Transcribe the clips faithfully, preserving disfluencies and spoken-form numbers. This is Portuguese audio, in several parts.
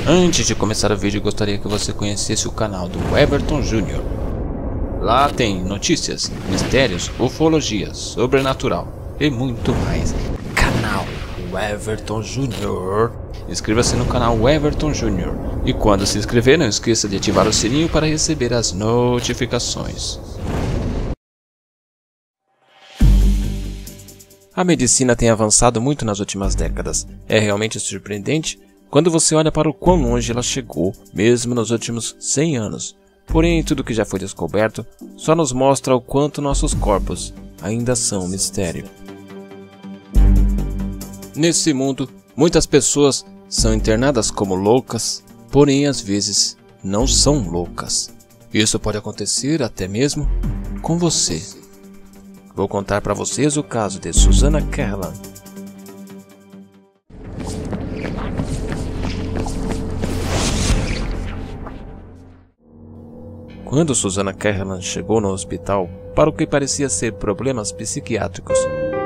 Antes de começar o vídeo, gostaria que você conhecesse o canal do Everton Júnior Lá tem notícias, mistérios, ufologia, sobrenatural e muito mais. Canal Everton Júnior Inscreva-se no canal Everton Júnior E quando se inscrever, não esqueça de ativar o sininho para receber as notificações. A medicina tem avançado muito nas últimas décadas. É realmente surpreendente quando você olha para o quão longe ela chegou, mesmo nos últimos cem anos. Porém, tudo que já foi descoberto só nos mostra o quanto nossos corpos ainda são um mistério. Nesse mundo, muitas pessoas são internadas como loucas, porém às vezes não são loucas. Isso pode acontecer até mesmo com você. Vou contar para vocês o caso de Susannah Cahalan. Quando Susannah Cahalan chegou no hospital para o que parecia ser problemas psiquiátricos,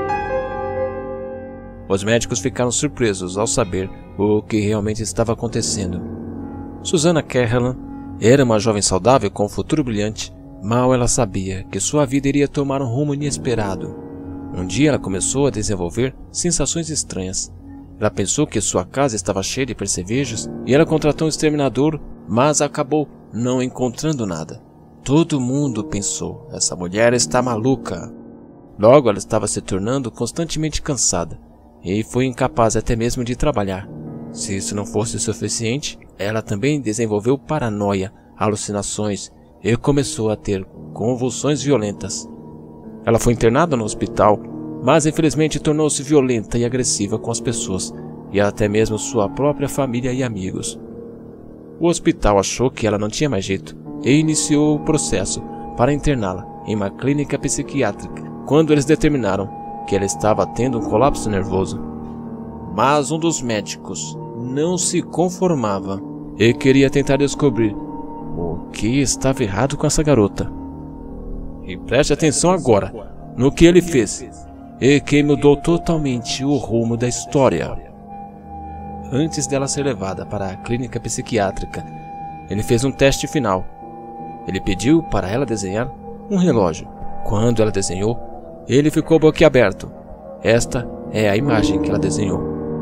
os médicos ficaram surpresos ao saber o que realmente estava acontecendo. Susannah Cahalan era uma jovem saudável com um futuro brilhante. Mal ela sabia que sua vida iria tomar um rumo inesperado. Um dia ela começou a desenvolver sensações estranhas. Ela pensou que sua casa estava cheia de percevejos e ela contratou um exterminador, mas acabou não encontrando nada. Todo mundo pensou, essa mulher está maluca. Logo ela estava se tornando constantemente cansada e foi incapaz até mesmo de trabalhar. Se isso não fosse suficiente, ela também desenvolveu paranoia, alucinações e começou a ter convulsões violentas. Ela foi internada no hospital, mas infelizmente tornou-se violenta e agressiva com as pessoas e até mesmo sua própria família e amigos. O hospital achou que ela não tinha mais jeito e iniciou o processo para interná-la em uma clínica psiquiátrica quando eles determinaram que ela estava tendo um colapso nervoso. Mas um dos médicos não se conformava e queria tentar descobrir o que estava errado com essa garota. E preste atenção agora no que ele fez e que mudou totalmente o rumo da história. Antes dela ser levada para a clínica psiquiátrica, ele fez um teste final. Ele pediu para ela desenhar um relógio. Quando ela desenhou, ele ficou boquiaberto. Esta é a imagem que ela desenhou.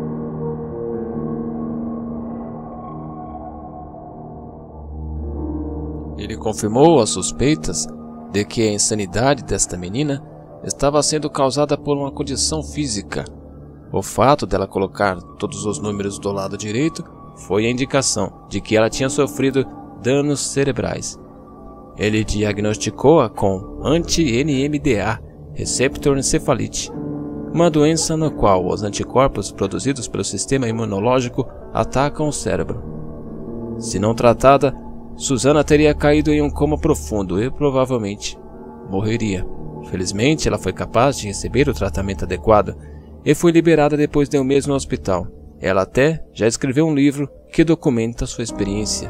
Ele confirmou as suspeitas de que a insanidade desta menina estava sendo causada por uma condição física. O fato dela colocar todos os números do lado direito foi a indicação de que ela tinha sofrido danos cerebrais. Ele diagnosticou-a com anti-N M D A receptor encefalite, uma doença na qual os anticorpos produzidos pelo sistema imunológico atacam o cérebro. Se não tratada, Susannah teria caído em um coma profundo e provavelmente morreria. Felizmente, ela foi capaz de receber o tratamento adequado e foi liberada depois de um mês no hospital. Ela até já escreveu um livro que documenta sua experiência.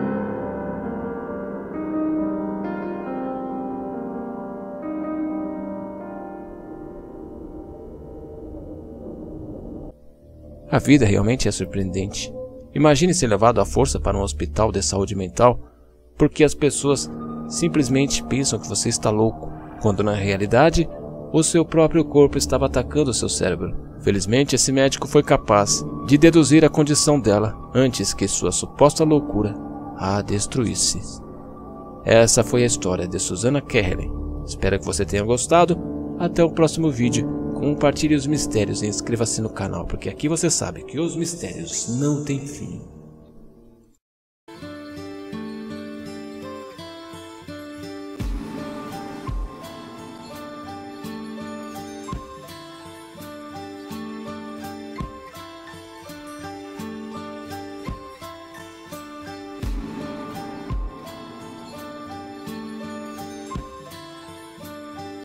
A vida realmente é surpreendente. Imagine ser levado à força para um hospital de saúde mental porque as pessoas simplesmente pensam que você está louco, quando na realidade o seu próprio corpo estava atacando o seu cérebro. Felizmente, esse médico foi capaz de deduzir a condição dela antes que sua suposta loucura a destruísse. Essa foi a história de Susannah Cahalan. Espero que você tenha gostado. Até o próximo vídeo. Compartilhe os mistérios e inscreva-se no canal, porque aqui você sabe que os mistérios não têm fim.